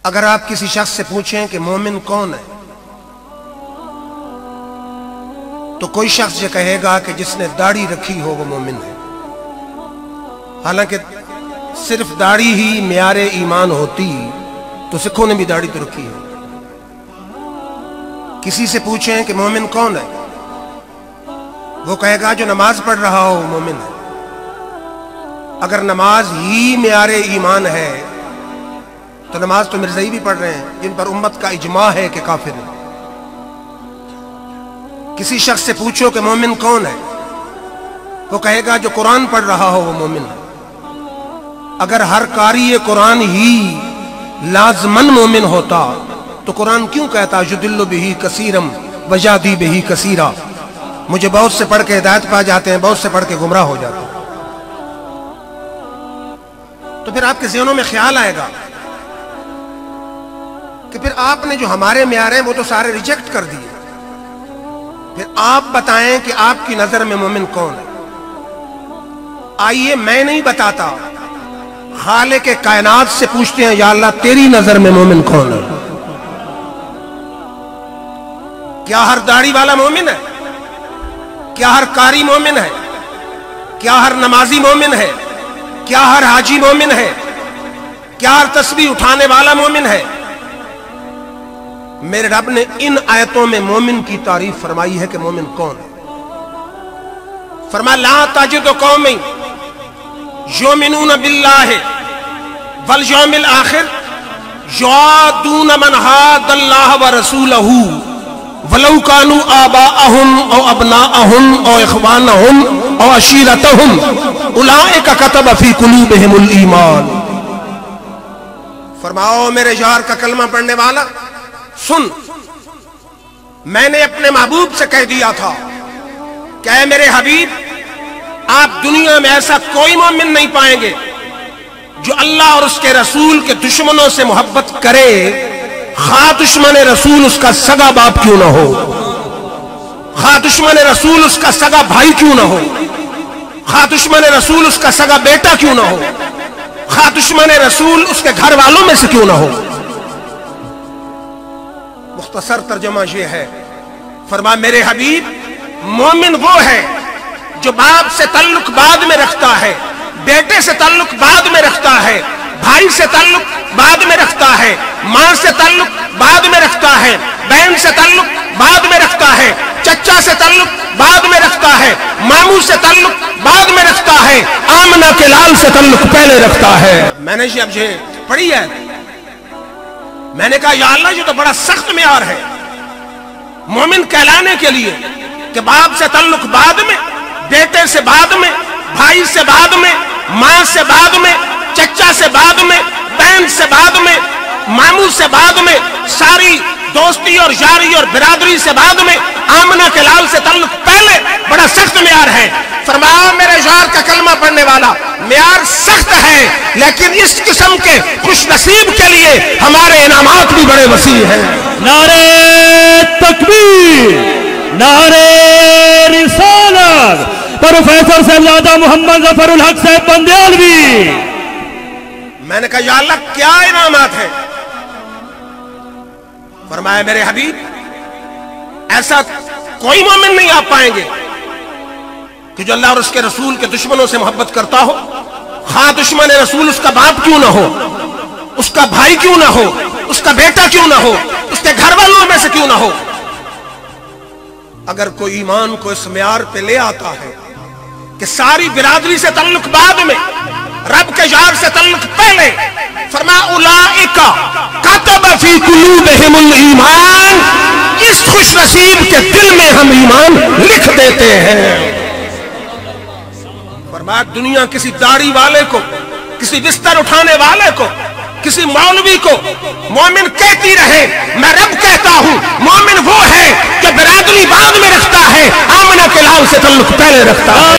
اگر آپ کسی شخص سے پوچھیں کہ مومن کون ہے تو کوئی شخص یہ کہے گا کہ جس نے داڑھی رکھی ہو وہ مومن ہے، حالانکہ صرف داڑھی ہی معیار ایمان ہوتی تو سکھوں نے بھی داڑھی تو رکھی ہے۔ کسی سے پوچھیں کہ مومن کون ہے، وہ کہے گا جو نماز پڑھ رہا ہو وہ مومن ہے۔ اگر نماز ہی معیار ایمان ہے تو نماز تو مرزائی بھی پڑھ رہے ہیں جن پر امت کا اجماع ہے کہ کافر ہے۔ کسی شخص سے پوچھو کہ مومن کون ہے، وہ کہے گا جو قرآن پڑھ رہا ہو وہ مومن ہے۔ اگر ہر قاری قرآن ہی لازمن مومن ہوتا تو قرآن کیوں کہتا یضل بہ کثیرا ویہدی بہ کثیرا، مجھے بہت سے پڑھ کے ہدایت پا جاتے ہیں، بہت سے پڑھ کے گمراہ ہو جاتے ہیں۔ تو پھر آپ کے ذہنوں میں خیال آئے گا کہ پھر آپ نے جو ہمارے معیار ہیں وہ تو سارے ریجیکٹ کر دیے، پھر آپ بتائیں کہ آپ کی نظر میں مومن کون ہے۔ آئیے میں نہیں بتاتا، خالق کائنات سے پوچھتے ہیں یا اللہ تیری نظر میں مومن کون ہے؟ کیا ہر داڑھی والا مومن ہے؟ کیا ہر قاری مومن ہے؟ کیا ہر نمازی مومن ہے؟ کیا ہر حاجی مومن ہے؟ کیا ہر تسبیح اٹھانے والا مومن ہے؟ میرے رب نے ان آیتوں میں مومن کی تعریف فرمائی ہے کہ مومن کون ہے۔ فرمایا لا تجد قوم یؤمنون باللہ والیوم الآخر یوادون من حاد اللہ ورسولہ ولو کانوا آباءہم او ابناءہم او اخوانہم او عشیرتہم اولئک کتب فی قلوبہم الایمان۔ فرماؤ میرے یار کا کلمہ پڑھنے والا سن، میں نے اپنے محبوب سے کہہ دیا تھا کہ اے میرے حبیب، آپ دنیا میں ایسا کوئی مومن نہیں پائیں گے جو اللہ اور اس کے رسول کے دشمنوں سے محبت کرے، خواہ دشمن رسول اس کا سگا باپ کیوں نہ ہو، خواہ دشمن رسول اس کا سگا بھائی کیوں نہ ہو، خواہ دشمن رسول اس کا سگا بیٹا کیوں نہ ہو، خواہ دشمن رسول اس کے گھر والوں میں سے کیوں نہ ہو۔ مختصر ترجمہ یہ ہے، فرمایا میرے حبیب مومن وہ ہے جو باپ سے تعلق بعد میں رکھتا ہے، بیٹے سے تعلق بعد میں رکھتا ہے، بھائی سے تعلق بعد میں رکھتا ہے، ماں سے تعلق بعد میں رکھتا ہے، بہن سے تعلق بعد میں رکھتا ہے، چچا سے تعلق بعد میں رکھتا ہے، ماموں سے تعلق بعد میں رکھتا ہے، آمنہ کے لال سے تعلق پہلے رکھتا ہے۔ میں نے اب یہ پڑھی ہے، میں نے کہا یا اللہ یہ تو بڑا سخت معیار ہے مومن کہلانے کے لیے کہ باپ سے تعلق بعد میں، بیٹے سے بعد میں، بھائی سے بعد میں، ماں سے بعد میں، چچا سے بعد میں، بہن سے بعد میں، ماموں سے بعد میں، ساری دوستی اور یاری اور برادری سے بعد میں، آمنہ کے لال سے تعلق پہلے، بڑا سخت معیار ہے۔ فرمایا میرے یار کا کلمہ پڑھنے والا معیار سخت ہے، لیکن اس قسم کے خوش نصیب کے لیے ہمارے انعامات بھی بڑے وسیع ہیں۔ نعرہ تکبیر، نعرہ رسالت، پروفیسر صاحبزادہ محمد ظفر الحق صاحب بندیالوی۔ میں نے کہا یا اللہ کیا انعامات ہیں؟ فرمایا میرے حبیب ایسا کوئی مومن نہیں آپ پائیں گے کہ جو اللہ اور اس کے رسول کے دشمنوں سے محبت کرتا ہو، خواہ دشمن رسول اس کا باپ کیوں نہ ہو، اس کا بھائی کیوں نہ ہو، اس کا بیٹا کیوں نہ ہو، اس کے گھر والوں میں سے کیوں نہ ہو۔ اگر کوئی ایمان کو اس معیار پہ لے آتا ہے کہ ساری برادری سے تعلق بعد میں، رب کے یار سے تعلق پہلے، فرمایا اولئک کتب فی قلوبہم الایمان، اس خوش نصیب کے دل میں ہم ایمان لکھ دیتے ہیں۔ فرمایا دنیا کسی داڑھی والے کو، کسی بستر اٹھانے والے کو، کسی مولوی کو مومن کہتی رہے، میں رب کہتا ہوں مومن وہ ہے جو برادری بعد میں رکھتا ہے، آمنہ کے لال سے تعلق پہلے رکھتا ہے۔